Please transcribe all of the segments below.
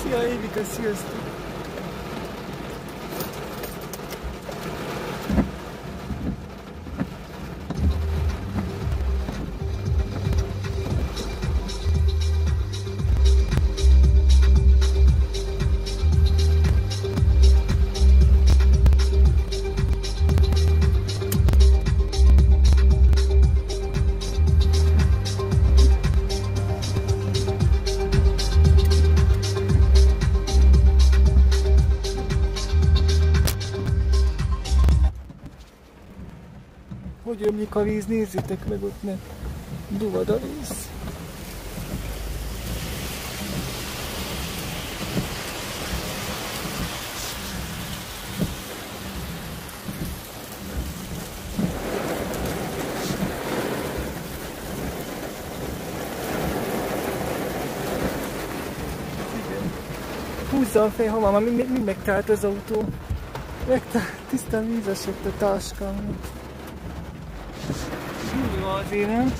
Szia Évika, sziasztok! Hogy ömlik a víz, nézzétek meg, ott ne duvad a víz. Húzza a fej, ha már mi megtált az autó. Megtált, tisztán víz esett a táskám. Jó azért, nem?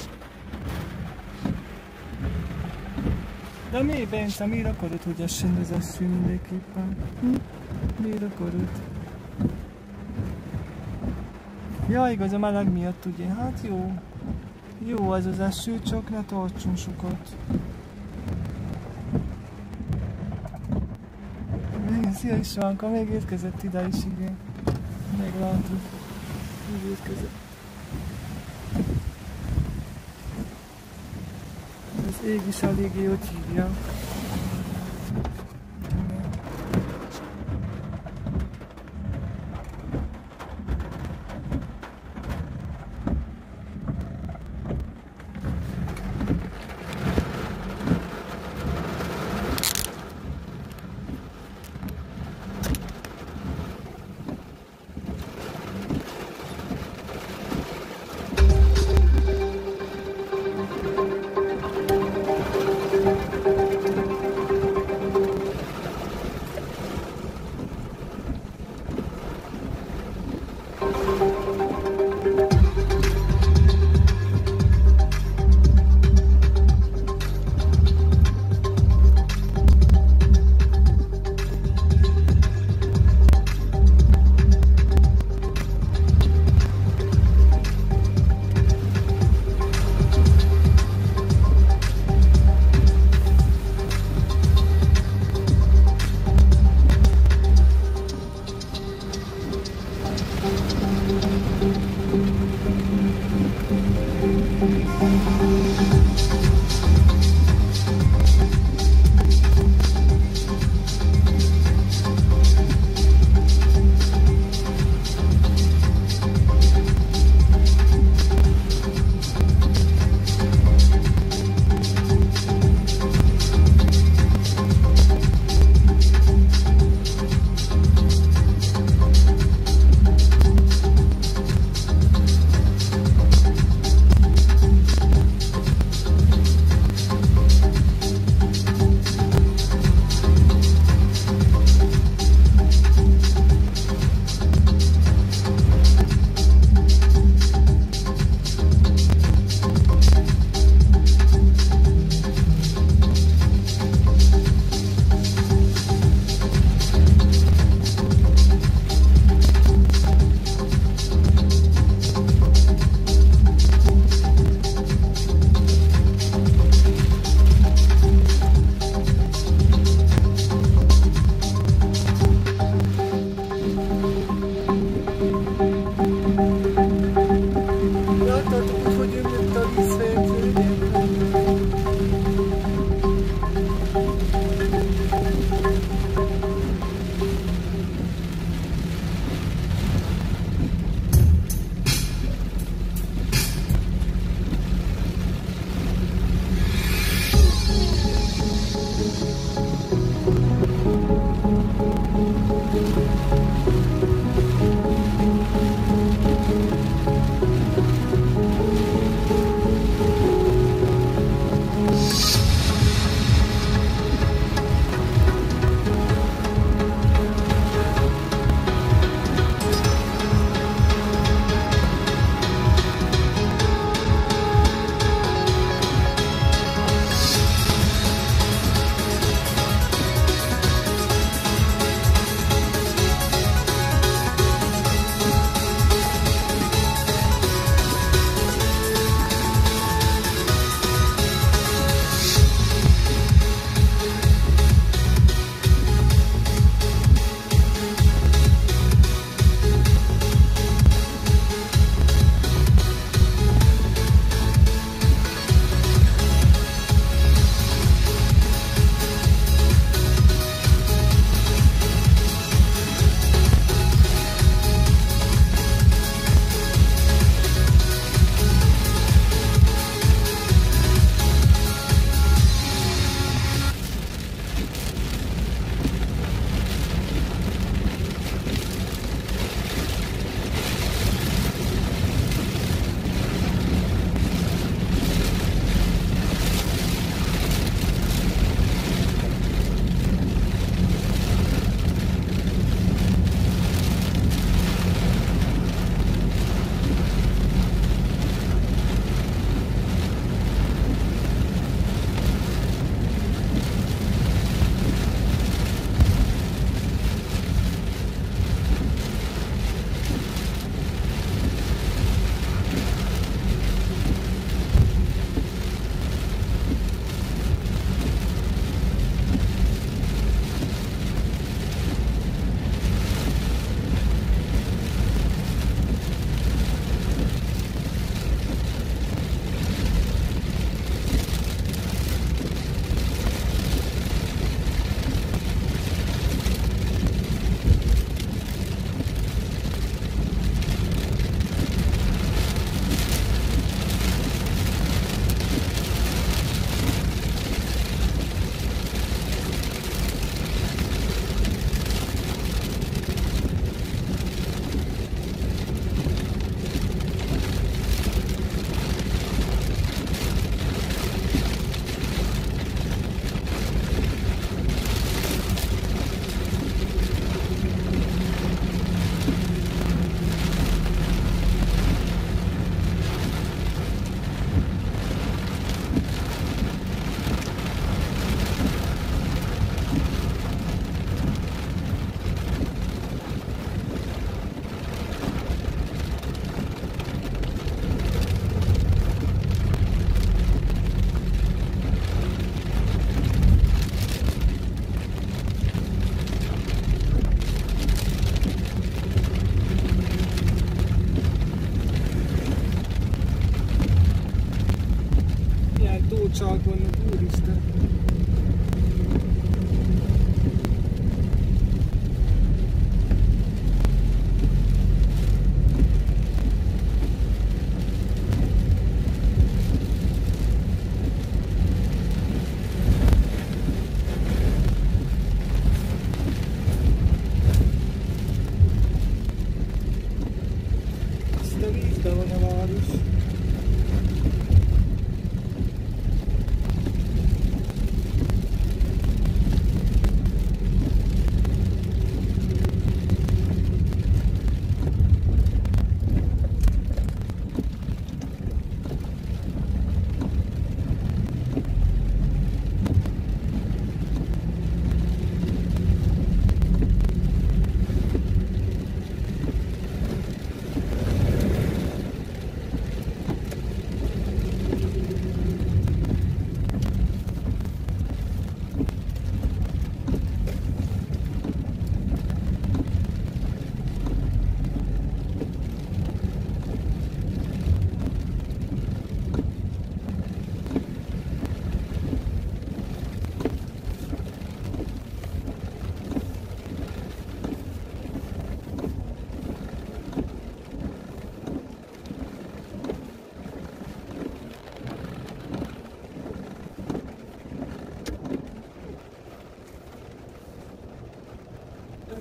De miért, Bence, miért akarod, hogy essen az eső mindenképpen? Miért akarod? Ja, igaz, a meleg miatt ugye, hát jó. Jó az az eső, csak ne tartson sokat. Szia Istvánka, még érkezett ide is, igen. Meglátod. Még érkezett. Az ég is eléggé ott hívja.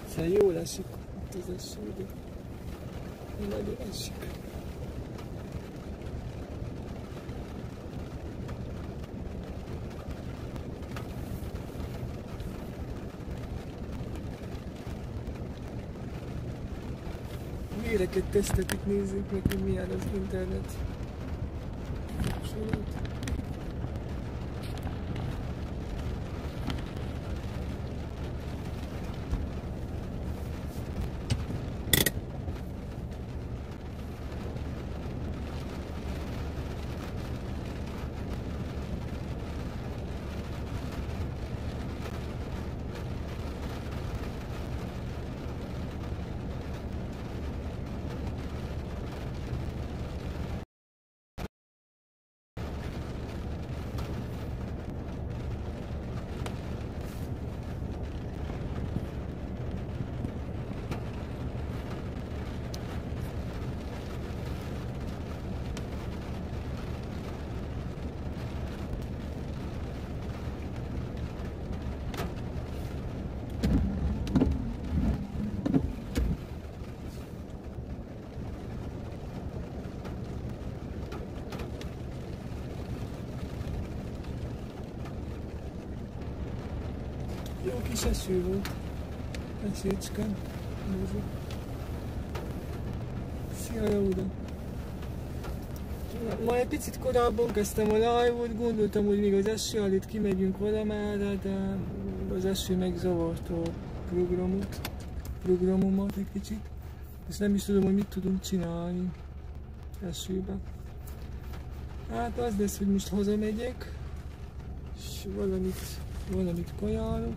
Szóval jól esik itt az eső, de nagyon esik. Véreket tesztetik, nézzük meg, hogy milyen az internet. Sorot. Jó kis eső volt. Esőcske. Nézzük. Szia, Jóda! Ma egy picit korábban kezdtem a live-ot, gondoltam, hogy még az eső alatt kimegyünk valamára, de az eső megzavarta a programomat egy kicsit. És nem is tudom, hogy mit tudunk csinálni esőbe. Hát az lesz, hogy most hazamegyek, és valamit kajálok,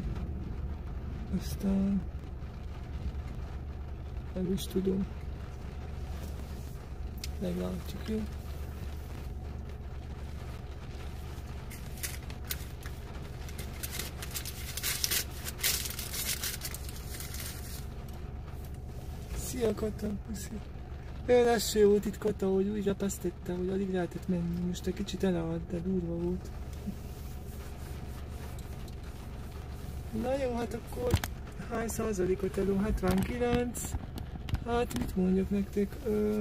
aztán nem is tudom. Meglátjuk, jó? Szia, Kata, puszi! Olyan eső volt itt, Kata, hogy úgy repesztette, hogy alig lehetett menni. Most egy kicsit elállt, de durva volt. Na jó, hát akkor hány százalékot adom? 79. Hát mit mondjak nektek?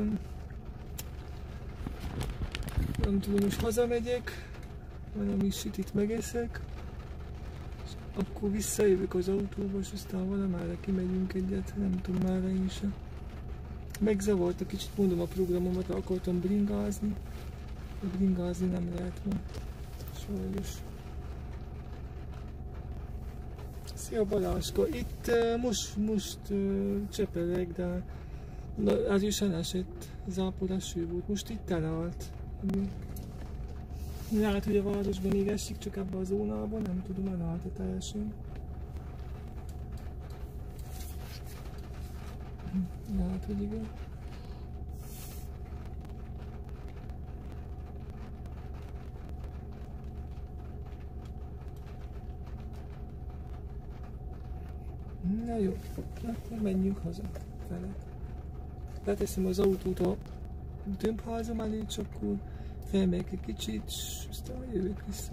Nem tudom, most hazamegyek, valami sütit megeszek, és akkor visszajövök az autóba, és aztán valamára kimegyünk egyet, nem tudom már én sem. Megzavart, kicsit mondom a programomat, akartam bringázni, de bringázni nem lehet ma, sajnos. Szia, Baláska! Itt most csepeleg, de az is elesett, zápor eső volt, most itt elállt. Lehet, hogy a városban még esik, csak ebben a zónában, nem tudom, elállt teljesen. Lehet, hogy igen. Na jó, akkor menjünk haza fele. Leteszem az autót a tömbházam elé, csak akkor felmegyek egy kicsit, és aztán jövök vissza.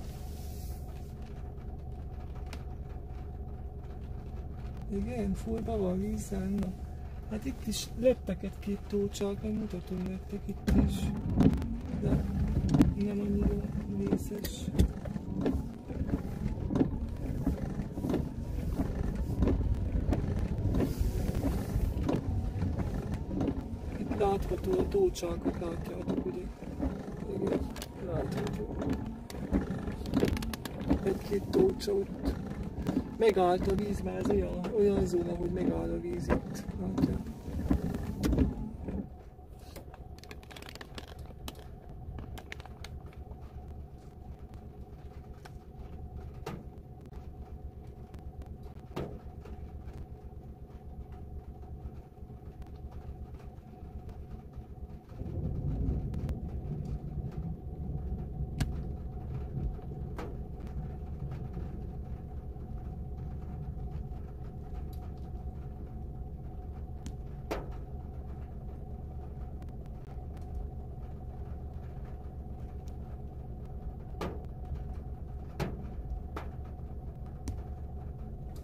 Igen, fúrba van vízzel, na. Hát itt is lettek egy-két tócsák, megmutatom nektek itt is. De nem annyira vészes. Látható a tócsákat, látjátok, ugye? Igen, látható. Egy-két tócsa ott. Megállt a víz, már ez olyan zóna, hogy megáll a víz itt. Látjátok.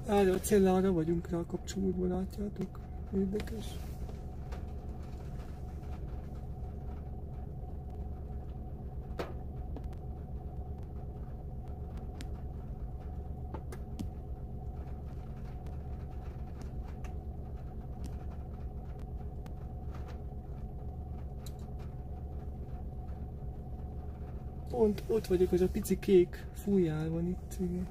Erre a cellára vagyunk rá kapcsolódva, látjátok? Érdekes. Pont ott vagyok, az a pici kék fújjál van itt, igen.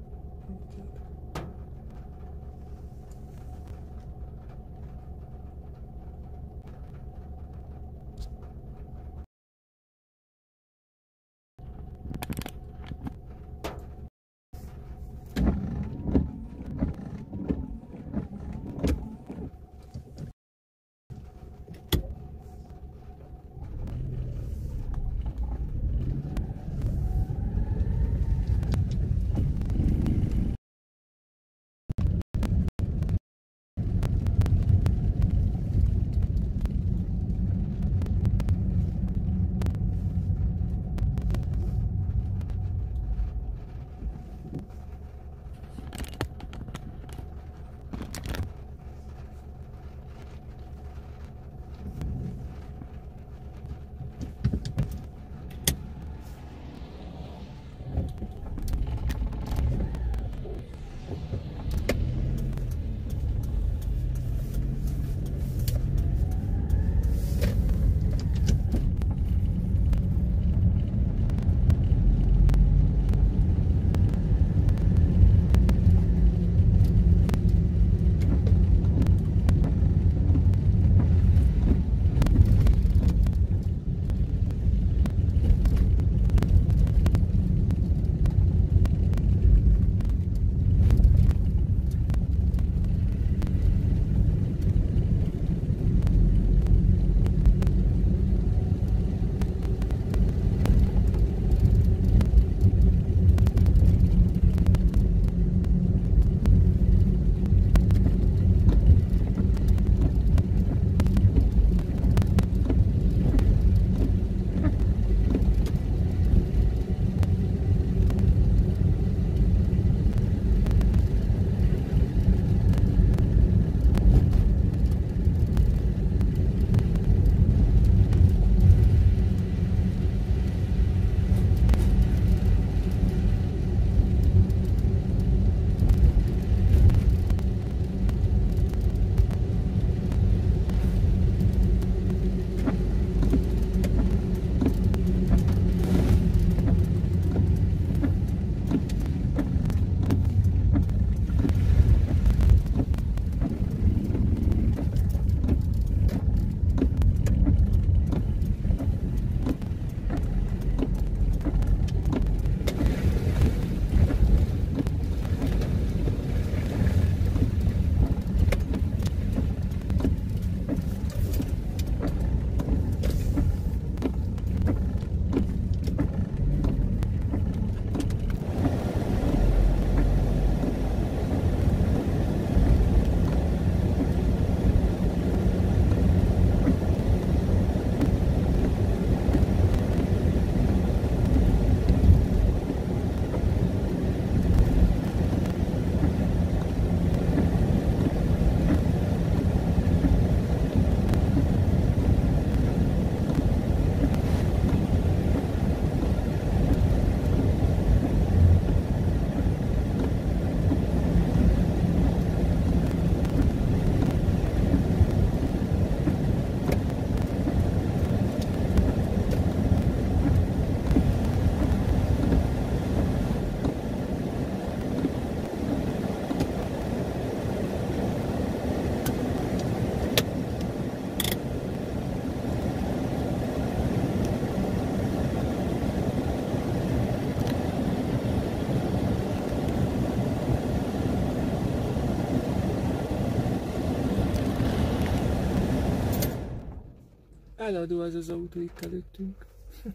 Eladó ez az autó itt előttünk.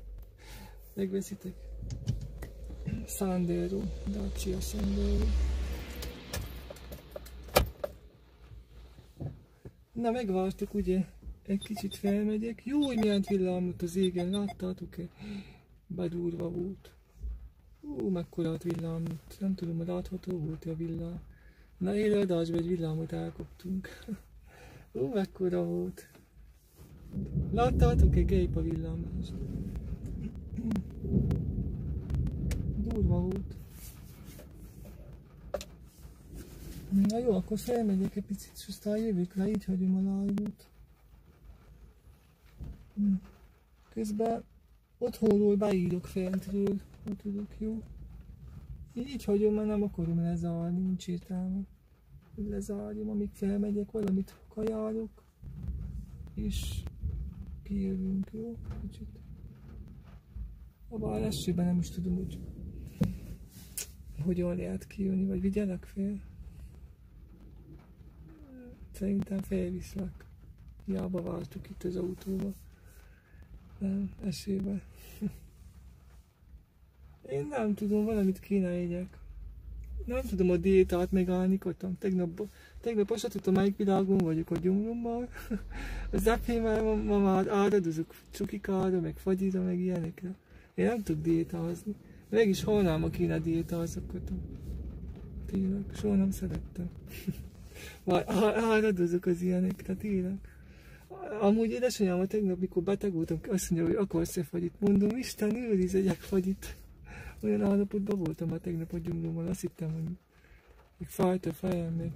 Megveszitek? Sandero, Dacia Sandero. Na, megvártuk, ugye? Egy kicsit felmegyek. Jó, hogy milyen villámlott az égen, láttátok-e? Bedurva volt. Mekkora villámlott. Nem tudom, látható volt a villám. Na élőadásban egy villámot elkoptunk. Mekkora volt. Láttátok egy gép a villámást? Durva volt. Na jó, akkor felmegyek egy picit, és aztán jövök le, így hagyom a live-ot. Közben otthonról beírok fentről, ha tudok, jó? Így hagyom, mert nem akarom lezárni, nincs értelme. Lezárjam, amíg felmegyek, valamit kajálok, és kijövünk, jó? Kicsit. A esőben nem is tudom, hogy hogyan lehet kijönni, vagy vigyelek fel. Szerintem felviszlek. Hiába vártuk itt az autóba. Nem, esőbe. Én nem tudom, valamit kéne egyek. Nem tudom a diétát megállni, kotom. Tegnap azt tudtam, melyik világon vagyok a gyomrommal. Az epémmel ma már áradozok csukikára, meg fagyira, meg ilyenekre. Én nem tudok diétázni. Meg is holnálma kéne diétázok, kotom. Tényleg, soha nem szerettem. Már áradozok az ilyenekre, tényleg. Amúgy édesanyám tegnap, mikor beteg voltam, azt mondja, hogy akarsz-e fagyit. Mondom, Isten őriz, egyek fagyit. Olyan állapotban voltam már tegnap a gyomrommal, azt hittem, hogy még fájt a fejem még.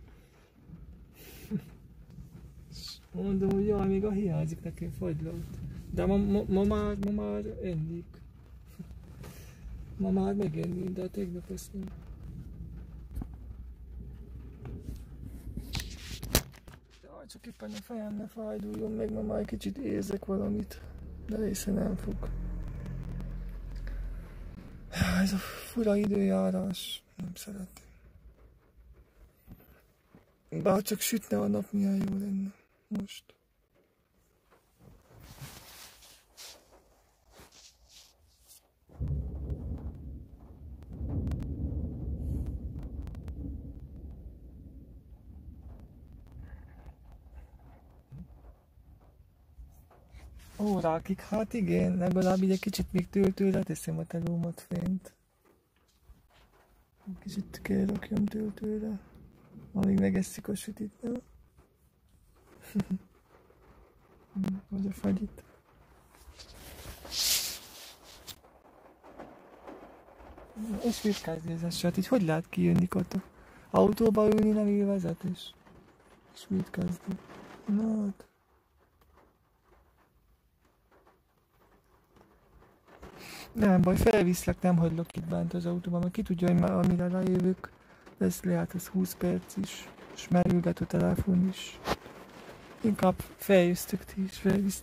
Mondom, hogy jaj, még a hiányzik nekem fagylalt. De ma már ennék. Ma már megennék, de tegnap azt nem. Jaj, csak éppen a fejem ne fájduljon meg, ma már kicsit érzek valamit. De része nem fog. Ez a fura időjárás, nem szeretem. Bár csak sütne a nap, milyen jó lenne most. Órákig, hát igen, legalább így egy kicsit még töltőre teszem a telómat fent. Kicsit kell rakjam töltőre, amíg megesszük a sütit, nem? Vagy a fagyit. És mit kezdi ez eset? Így hogy lehet kijönni, Kata? Autóba ülni nem élvezetes. És mit kezdi? Na hát. Nem baj, felviszlek, nem hagylak itt bent az autóban, mert ki tudja, hogy már amire rájövök, lesz lehet az 20 perc is, és merülget a telefon is. Inkább feljöztök ti is, felviszlek.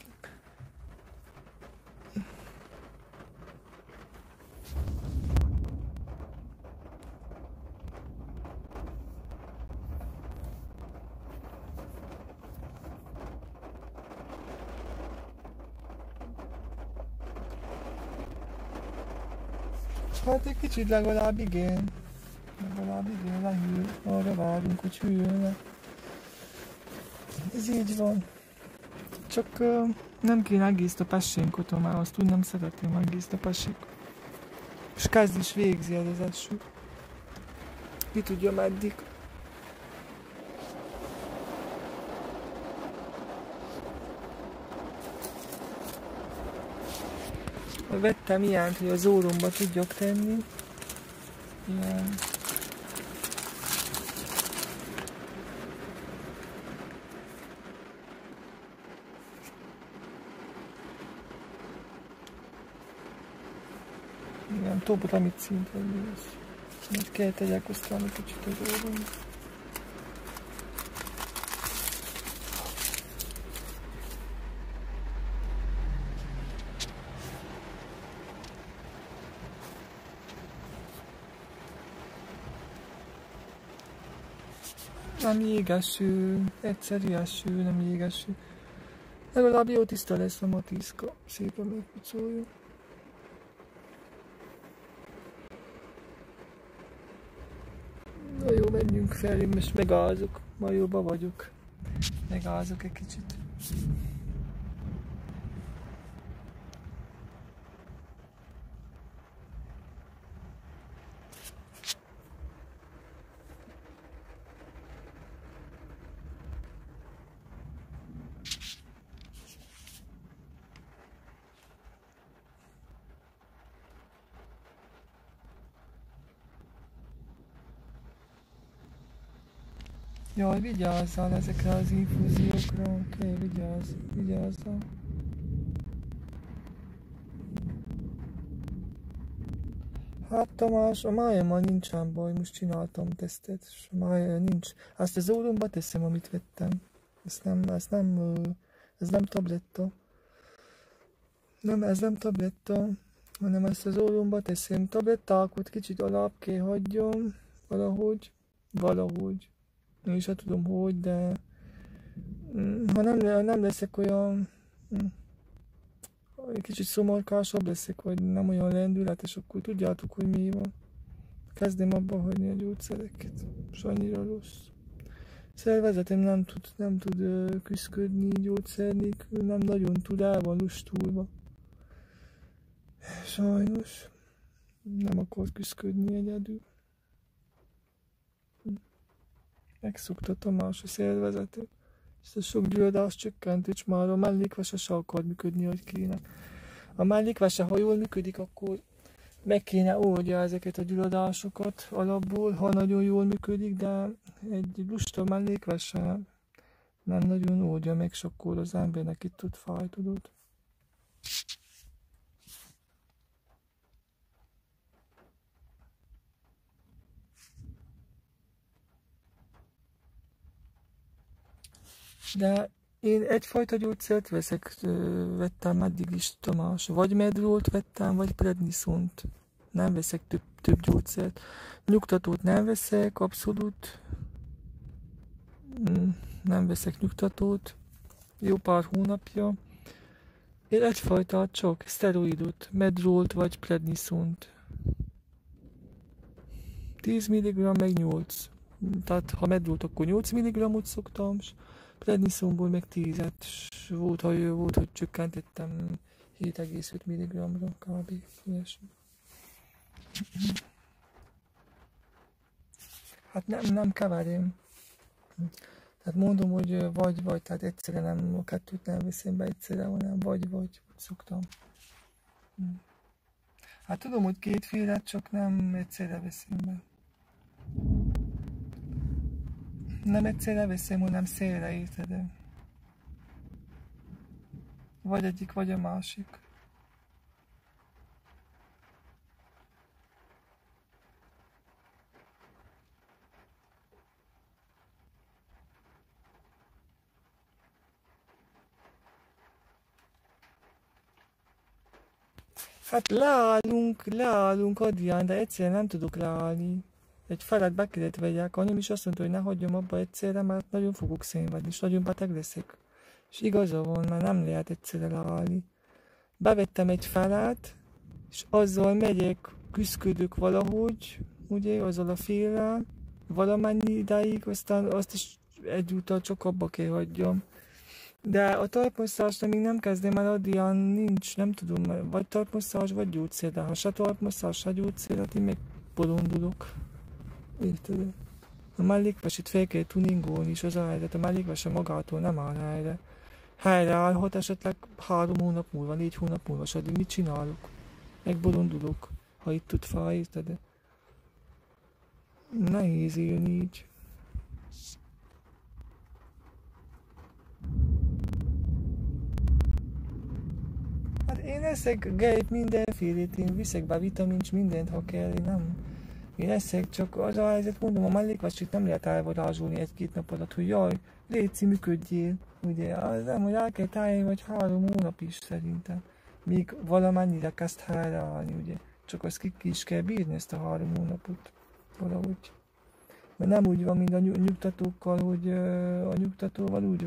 Hát egy kicsit legalább igen. Lehűl. Arra várunk, hogy hűljön le. Ez így van. Csak nem kéne egész a passénkot, már azt úgy nem szeretném egész a passénkot. És kezd is végzi ez az eső. Ki tudja meddig. Vettem ilyent, hogy az óromba tudjak tenni. Ilyen. Ilyen tobramit szint vagy mi az. Most kell tegyek aztán egy kicsit az óromba. Nem jégeső, egyszerű eső, nem jégeső. Legalább jó tiszta lesz a matiszka, szépen megpucolja. Na jó, menjünk fel, én most megázok, ma jóba vagyok. Megázok egy kicsit. Jaj, vigyázzál ezekre az infúziókra, oké, vigyázzál. Hát Tamás, a májammal nincsen baj, most csináltam tesztet, és a mája nincs. Azt az óromba teszem, amit vettem. Ez nem tabletta. Ez nem tabletta, hanem ezt az óromba teszem. Tablettákat kicsit alább kell hagyjam, valahogy. Én is tudom hogy, de ha nem leszek olyan kicsit szomorkásabb leszek, vagy nem olyan lendületes, akkor tudjátok, hogy mi van. Kezdem abba hagyni a gyógyszereket, és annyira rossz. Szervezetem nem tud küszködni gyógyszer nélkül, nem nagyon tud, el van lustulva. Sajnos nem akar küszködni egyedül. Megszokta Tamás a szervezetem. Ezt a sok gyulladást csökkent, és már a mellékvese se akar működni, hogy kéne. A mellékvese, ha jól működik, akkor meg kéne oldja ezeket a gyulladásokat alapból, ha nagyon jól működik, de egy lusta mellékvese nem nagyon oldja meg, és akkor az embernek itt tud fáj, tudod. De én egyfajta gyógyszert vettem eddig is, Tamás. Vagy Medrolt vettem, vagy Prednisont. Nem veszek több gyógyszert. Nyugtatót nem veszek, abszolút. Nem veszek nyugtatót. Jó pár hónapja. Én egyfajta csak szteroidot, Medrolt vagy Prednisont. 10 mg meg 8. Tehát ha Medrolt, akkor 8 mg-ot szoktam. Prednisonból meg 10-et, volt, hogy csökkentettem 7,5 mg-ra kb. Ilyesmi. Hát nem keverem. Tehát mondom, hogy vagy, tehát egyszerre nem, a kettőt nem veszem be egyszerre, hanem vagy, szoktam. Hát tudom, hogy kétféle, csak nem egyszerre veszem be. Nem egyszerre veszem, hanem szélre, érted? Vagy egyik, vagy a másik. Hát leállunk Adrián, de egyszerűen nem tudok leállni. Egy felet be kellett vegyek, anyám is azt mondta, hogy ne hagyjam abba egyszerre, mert nagyon fogok szenvedni, és nagyon beteg leszek. És igaza van, mert nem lehet egyszerre leállni. Bevettem egy felet, és azzal megyek, küszködök valahogy, ugye, azzal a féllel, valamennyi ideig, aztán azt is egyúttal csak abba kell hagyjam. De a talpmasszázsra még nem kezdem el, Adrián nincs, nem tudom, vagy talpmasszázs, vagy gyógyszer, de ha se talpmasszázs, se gyógyszer, hát én meg bolondulok. Érted? A mellékveset fel kell tuningolni, és az a helyzet, a mellékvese magától nem áll helyre. Helyre állhat esetleg 3 hónap múlva, 4 hónap múlva, és addig mit csinálok? Megbolondulok, ha itt tud fáj, érted? Nehéz élni így. Hát én eszek gejt mindenfélét, én viszek be vitamint, mindent, ha kell, én eszek, csak az a helyzet, mondom, a mellékveset nem lehet elvarázsolni 1-2 nap alatt, hogy jaj, léci, működjél, ugye, az nem, hogy el kell tájni, vagy 3 hónap is szerintem, míg valamennyire kezd helyreállni, ugye, csak azt ki is kell bírni ezt a 3 hónapot, valahogy. Mert nem úgy van, mint a nyugtatókkal, hogy a nyugtatóval úgy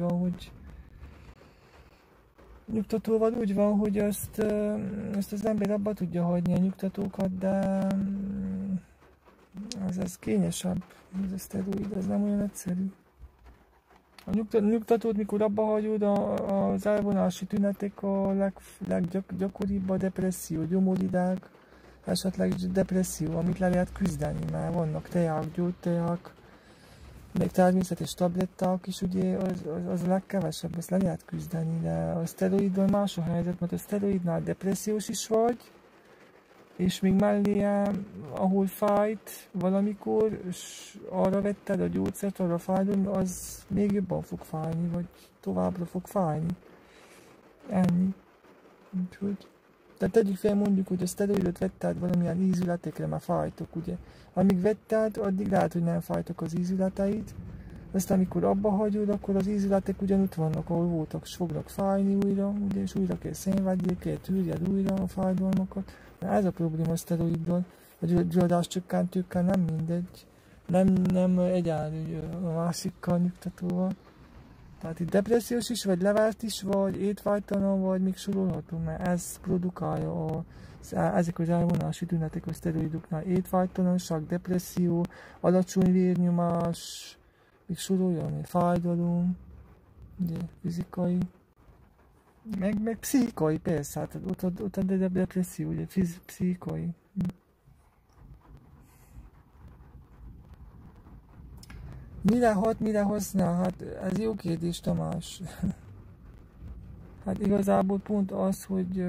van, hogy azt az ember abba tudja hagyni a nyugtatókat, de ez kényesebb, ez a szteroid, ez nem olyan egyszerű. A nyugtatót, mikor abba hagyod, az elvonási tünetek a leggyakoribb a depresszió, gyomoridág, esetleg depresszió, amit le lehet küzdeni, mert vannak teák, gyógyteák, meg természetes tabletták is, ugye az a legkevesebb, ezt le lehet küzdeni, de a szteroiddal más a helyzet, mert a szteroidnál depressziós is vagy, és még mellé, ahol fájt valamikor, és arra vetted a gyógyszert, arra fájdalom, az még jobban fog fájni, vagy továbbra fog fájni. Ennyi. Úgyhogy. Tehát tegyük fel, mondjuk, hogy a szteroidot vetted valamilyen ízületekre, már fájtok, ugye. Amíg vetted, addig lehet, hogy nem fájtok az ízületeid. Aztán amikor abba hagyod, akkor az ízületek ugyanúgy vannak, ahol voltak, és fognak fájni újra, ugye, és újra kell szenvedjél, kell tűrjed újra a fájdalmakat. Ez a probléma a szteroiddal, a gyulladás csökkentőkkel nem mindegy, nem egyenlő a másikkal nyugtatóval. Tehát itt depressziós is, vagy levált is, vagy étvágytalan, vagy még sorolhatom, mert ez produkálja ezek az elvonási tünetek a szteroidoknál. Étvágytalanság, depresszió, alacsony vérnyomás, még soroljam, fájdalom, ugye, fizikai, meg pszichikai, persze, hát ott a depresszió, ugye, pszichikai. Mire hat, mire használ? Hát ez jó kérdés, Tamás. Hát igazából pont az, hogy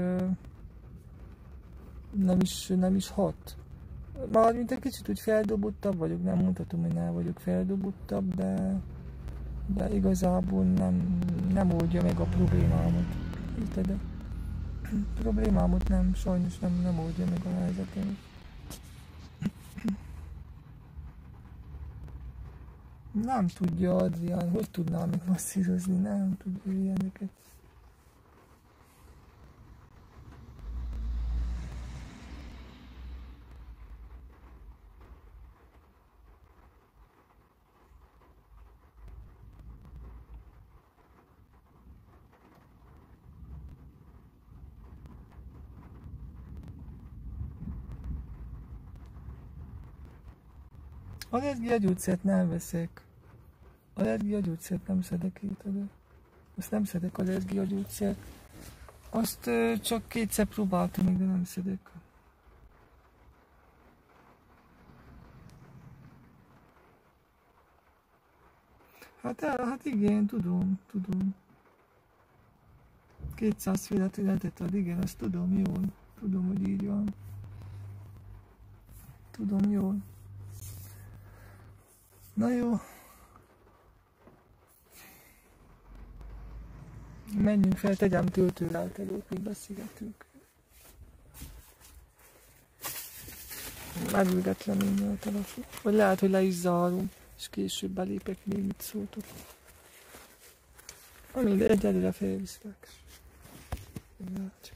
nem is hat. Már mint egy kicsit úgy feldobottabb vagyok, nem mondhatom, hogy nem vagyok feldobottabb, de igazából nem oldja meg a problémámat. Érted? Problémámat nem, sajnos nem oldja meg a helyzetemet. Nem tudja Adrián, hogy tudnám még masszírozni, nem tudja ilyeneket. Allergiagyógyszert nem veszek. Allergiagyógyszert nem szedek, érted? Azt nem szedek allergiagyógyszert. Azt csak kétszer próbáltam még, de nem szedek. Hát igen, tudom. 200 féle tünetet ad, igen, azt tudom jól. Tudom, hogy így van. Tudom jól. Na jó. Menjünk fel, tegyem töltőre át előtt, még beszélgetünk. Megülgetlem én a telefon. Vagy lehet, hogy le is zárom, és később belépek, még mit szóltok. Amíg egyelőre felviszlek. Lehet.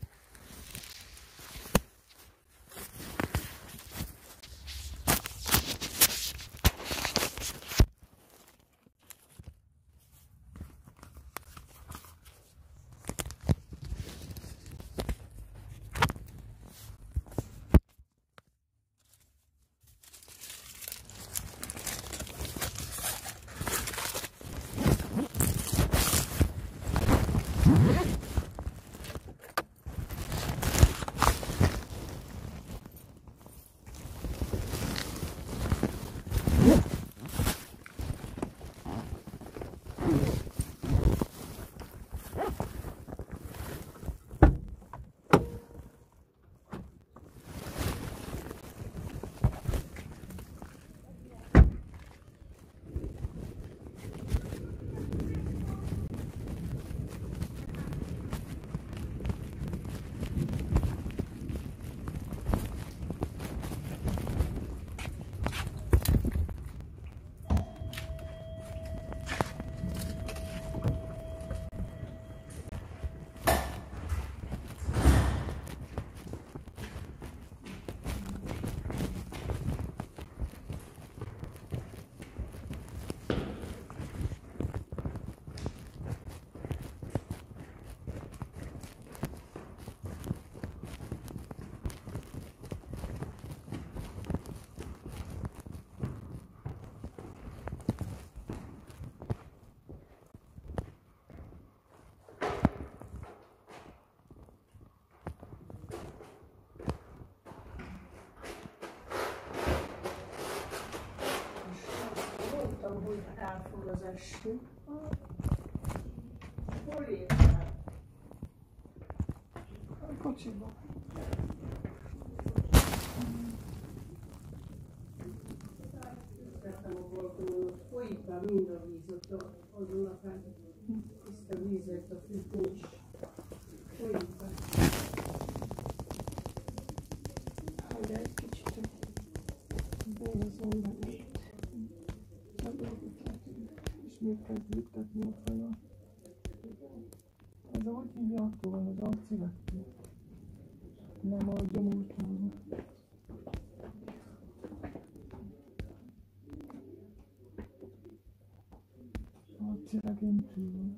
Hogy elfog az estő. Hol értem? A kocsiba. autón, ott folyik már mind a víz, ott azon a fán, tiszta vízet a függő is. Folyik már. Hogy egy kicsit bólazom meg itt. És még kezd lüktetni a fejem. Ez ahogy hívják tovább, az arcivettő. Nem a gyomortól. Arcilegén túl.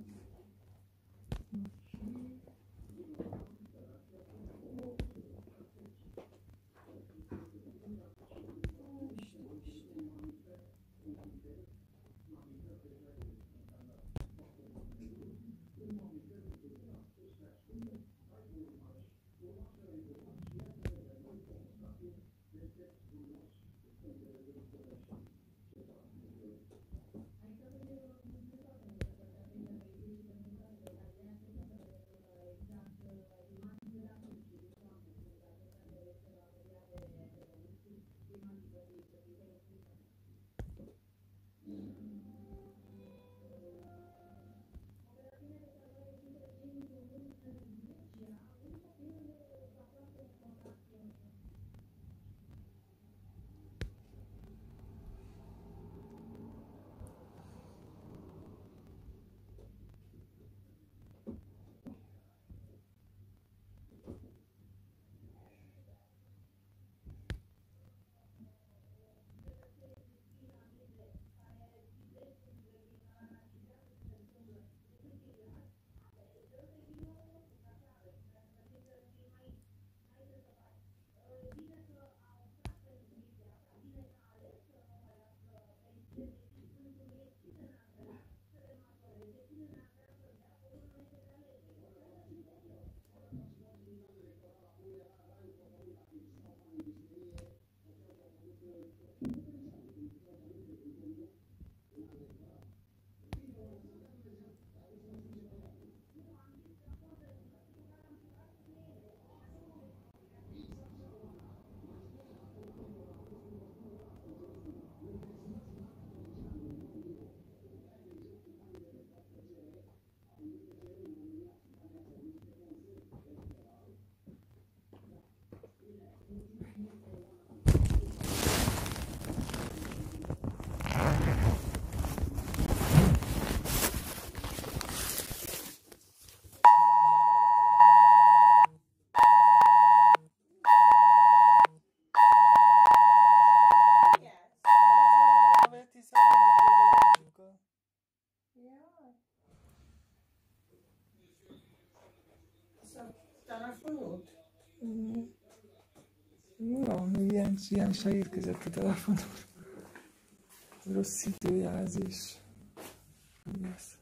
Telefonod? Ja, ilyen se érkezett a telefonon. Rossz időjelzés. Yes.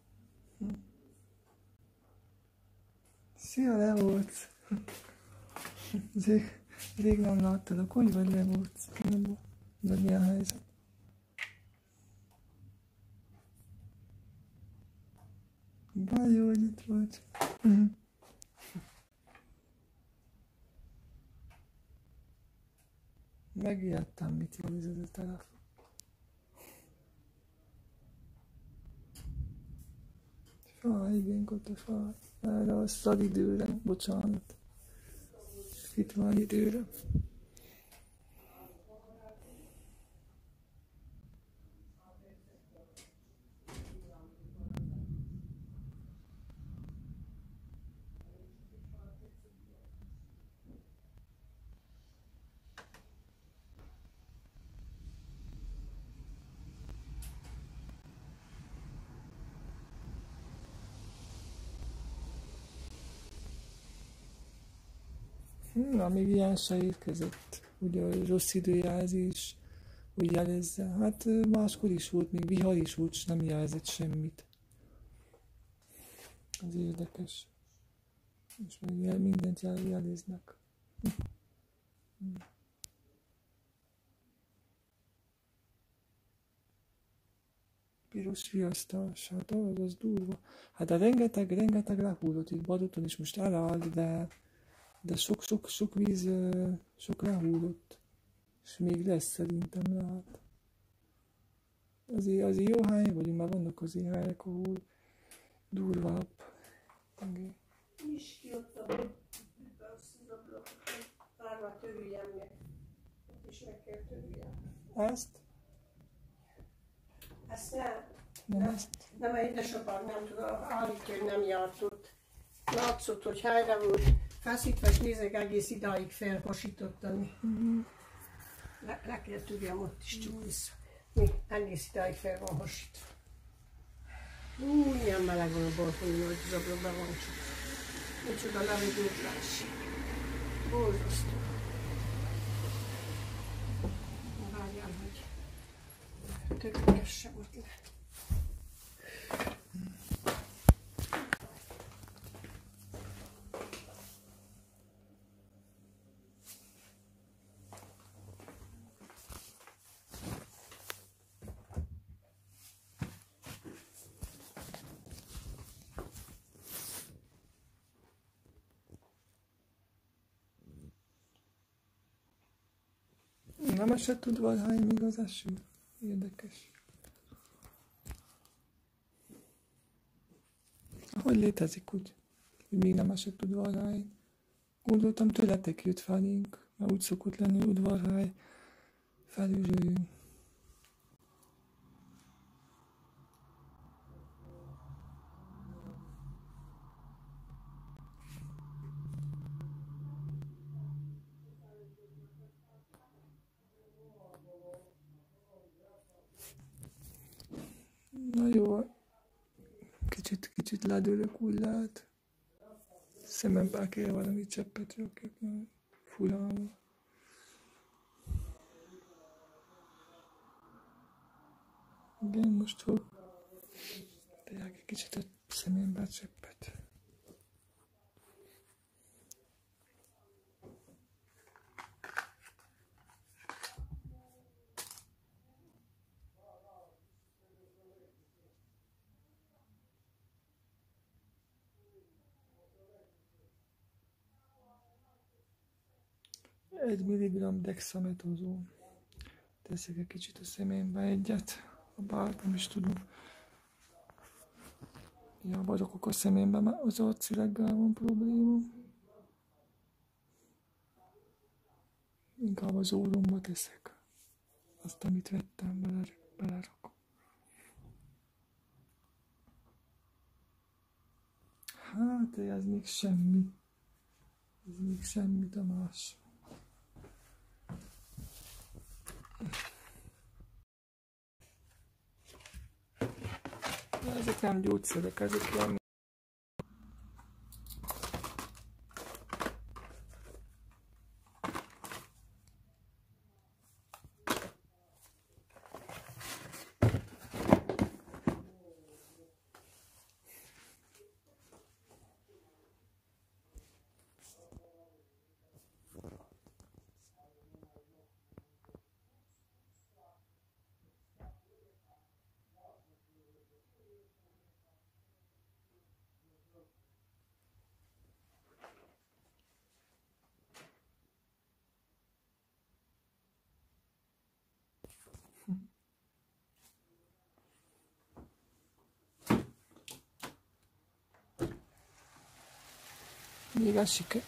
Szia, Levóc! Rég nem láttalak, hogy vagy, Levóc? De milyen helyzet? Bár jó, hogy itt vagy. Megijedtem, mit jelzed a telefon. Igen, Kota, erre a szadidőre, bocsánat. Itt van időre. Na, még ilyen se érkezett, ugye a rossz időjelzés, hogy jelezze. Hát máskor is volt, még vihar is volt, és nem jelzett semmit. Az érdekes. És még mindent jeleznek. Piros riasztás, hát az durva. Hát de rengeteg lehullott itt Badaton is most elállt, de sok víz, sok lehullott. És még lesz szerintem lehet. az jó hely, vagy már vannak az ilyen helyek, ahol durvább. Igen. Is ki ott a ablakot, párba törüljem meg. És meg kell törüljem. Ezt? Ezt nem. Nem ezt? Nem, a édesapám nem tudom, állítja, hogy nem járt ott. Látszott, hogy helyre volt feszítve, és nézek, egész idáig felhasítottam. Le kell tudjam ott is csak vissza. Mi, egész idáig fel van hasítva. Milyen meleg van a balkonon, hogy az ablakban van csak. Micsoda levegőtlás. Borzasztó. Várjál, hogy törülgessem ott le. Nem esett udvarhely még az eső? Érdekes. Hogy létezik úgy, hogy még nem esett udvarhely? Gondoltam, tőletek jött felénk, mert úgy szokott lenni udvarhely felülről jön. Na jó, kicsit ledőlök, úgy lehet. Szemembe kell valami cseppet rakjak, mert furán. Igen, most hogy tényleg egy kicsit a szemembe a cseppet. Egy milligramm dexametazon. Teszek egy kicsit a szemembe egyet. A bár nem is tudom. Hiába rakok a szemembe, mert az arccileggel van probléma. Inkább az óromba teszek. Azt, amit vettem, belerakom. Hát, ez még semmi. Ez még semmi, Tamás. Ezek nem gyógyszerek, ezek ilyen... Még esik.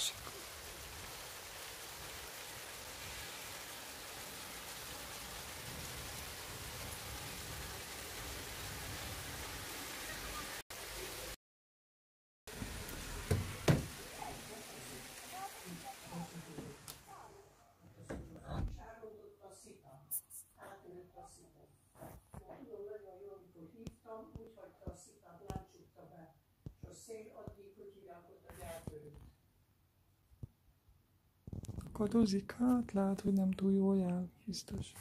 Kadozik, hát lehet, hogy nem túl jól jár, biztos.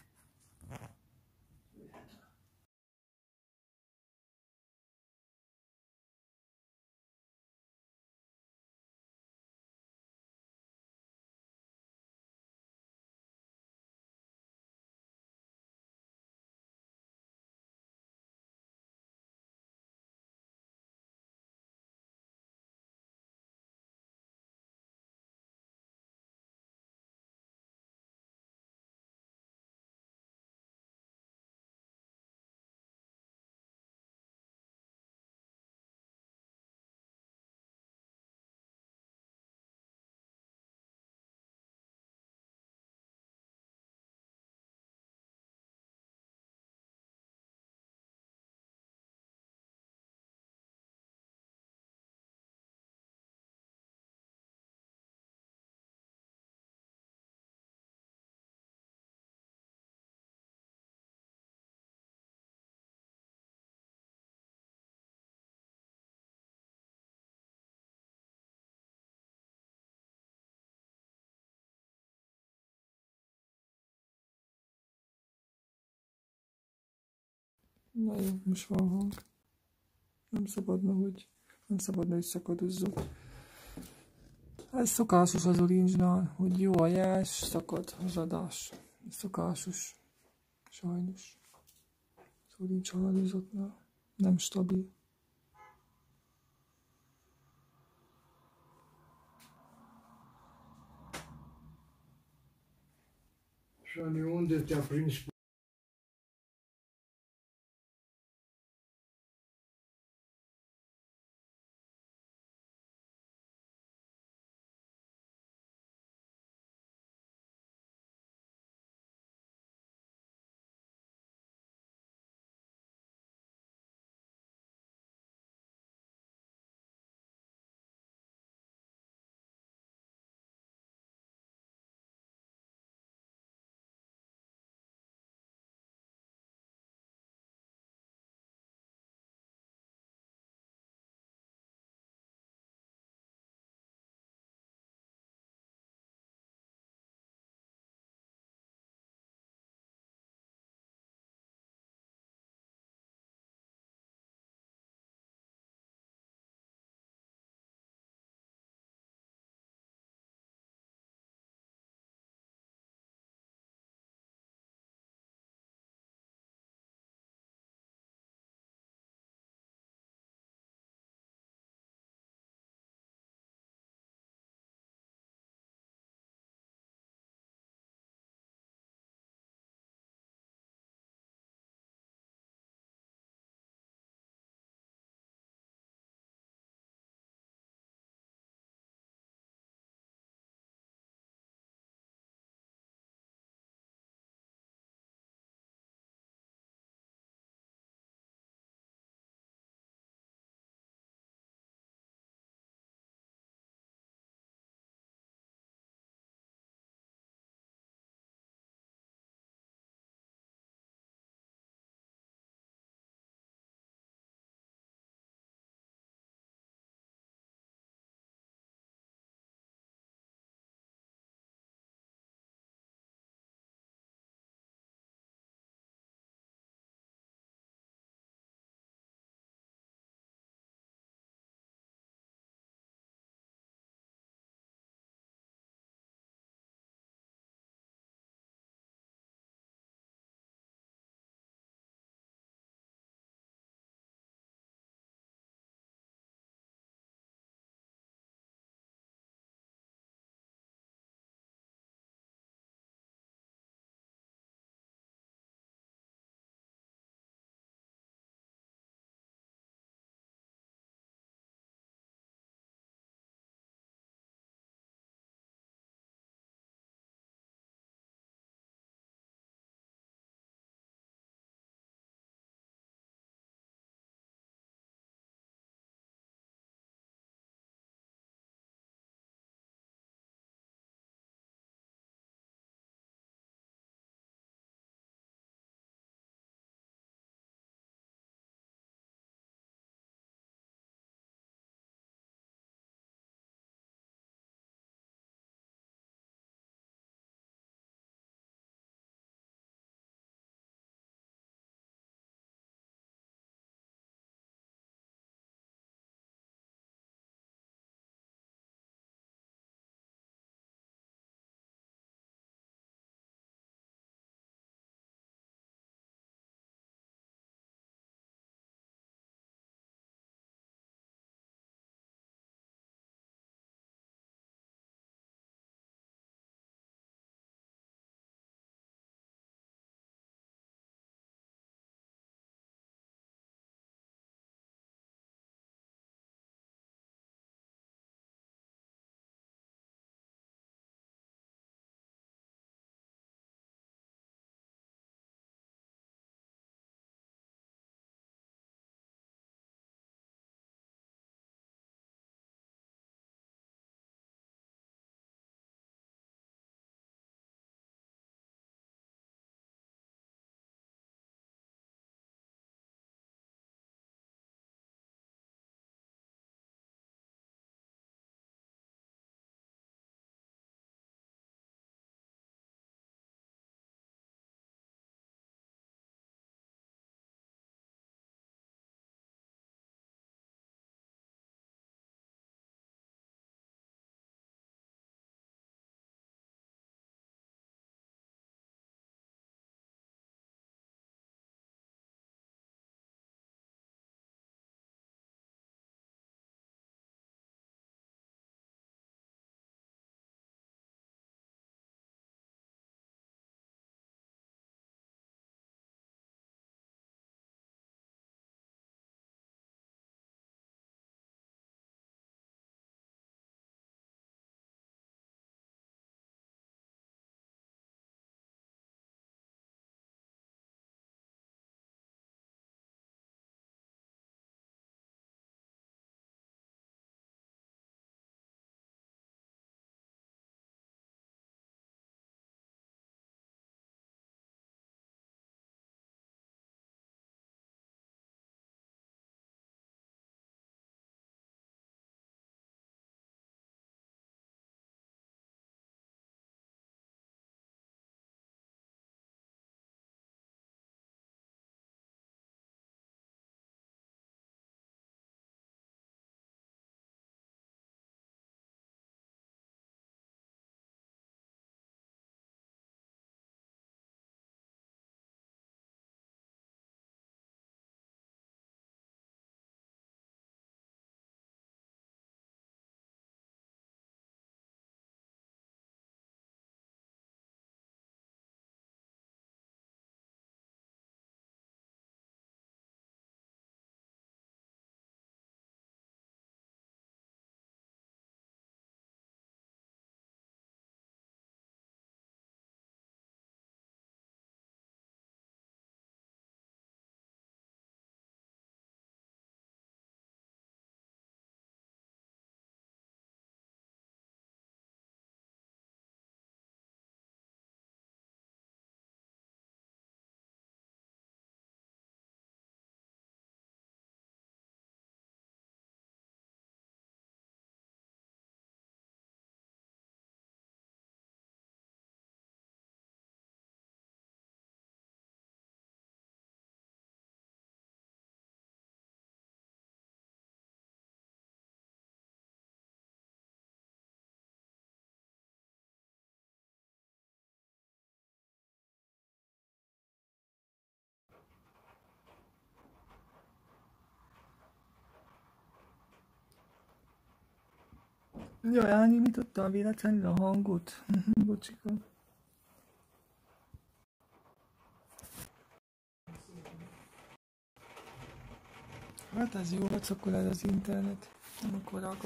Na jó, most van hang. Nem szabadna, hogy szakadozzon. Ez szokásos az Orange-nál, hogy jó a jelz, szakad az adás. Szokásos. Sajnos. Az Orange hálózatnál nem stabil. Sono le onde ti aprì Jaj, elnyomítottam véletlenül a hangot. Bocsika. Hát ez jó, vacakol el az internet. Amikor akkor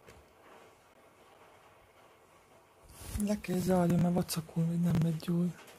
le kell zárni, mert vacakul, hogy nem megy jól.